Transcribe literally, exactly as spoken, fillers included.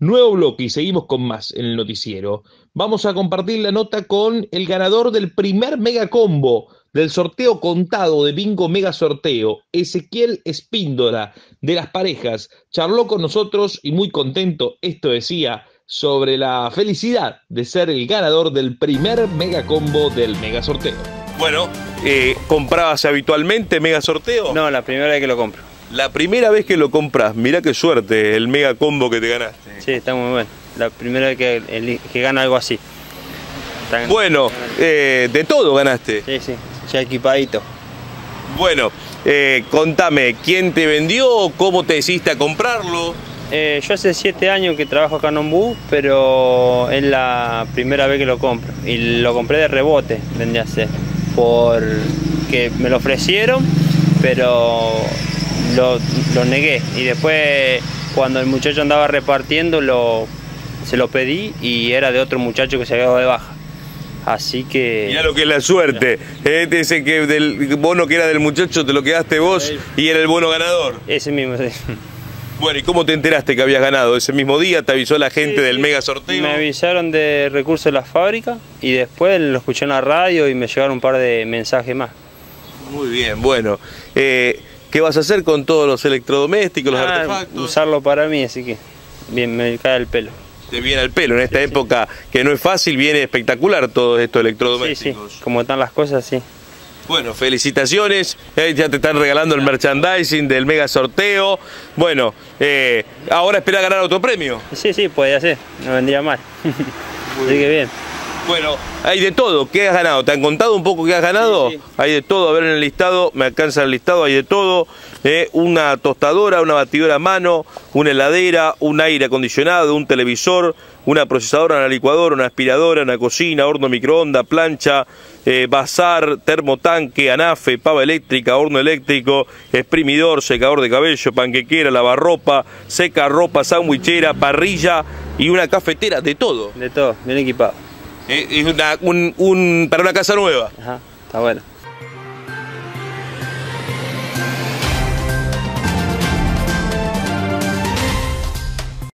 Nuevo bloque y seguimos con más en el noticiero. Vamos a compartir la nota con el ganador del primer mega combo del sorteo contado de Bingo Mega Sorteo, Ezequiel Espíndola, de Las Parejas. Charló con nosotros y muy contento, esto decía, sobre la felicidad de ser el ganador del primer mega combo del mega sorteo. Bueno, eh, ¿comprabas habitualmente mega sorteo? No, la primera vez que lo compro. La primera vez que lo compras, mirá qué suerte, el mega combo que te ganaste. Sí, está muy bueno. La primera vez que, el, que gano algo así. Está bueno, eh, de todo ganaste. Sí, sí, ya equipadito. Bueno, eh, contame, ¿quién te vendió? ¿Cómo te decidiste a comprarlo? Eh, yo hace siete años que trabajo acá en Ombú, pero es la primera vez que lo compro. Y lo compré de rebote, vendría a ser. Porque me lo ofrecieron, pero lo, lo negué. Y después, cuando el muchacho andaba repartiendo, lo, se lo pedí y era de otro muchacho que se había dado de baja. Así que... Mirá lo que es la suerte. Eh, te dicen que del bono que era del muchacho te lo quedaste vos y era el bono ganador. Ese mismo, sí. Bueno, ¿y cómo te enteraste que habías ganado? ¿Ese mismo día te avisó la gente sí, del sí. mega sorteo? Me avisaron de recursos de la fábrica y después lo escuché en la radio y me llegaron un par de mensajes más. Muy bien, bueno. Eh, ¿Qué vas a hacer con todos los electrodomésticos, los ah, artefactos? Usarlo para mí, así que bien, me cae el pelo. Te viene al pelo, en esta sí, época sí. que no es fácil, viene espectacular todos estos electrodomésticos. Sí, sí, como están las cosas, sí. Bueno, felicitaciones, eh, ya te están regalando el merchandising del mega sorteo. Bueno, eh, ahora espera ganar otro premio. Sí, sí, podría ser, no vendría mal. Así que bien. Bueno, hay de todo. ¿Qué has ganado? ¿Te han contado un poco qué has ganado? Sí, sí. Hay de todo. A ver en el listado, me alcanza el listado, hay de todo. Eh, una tostadora, una batidora a mano, una heladera, un aire acondicionado, un televisor, una procesadora, una licuadora, una aspiradora, una cocina, horno microondas, plancha, eh, bazar, termotanque, anafe, pava eléctrica, horno eléctrico, exprimidor, secador de cabello, panquequera, lavarropa, seca ropa, sandwichera, parrilla y una cafetera, de todo. De todo, bien equipado. Eh, es una, un, un, para una casa nueva. Ajá, está bueno.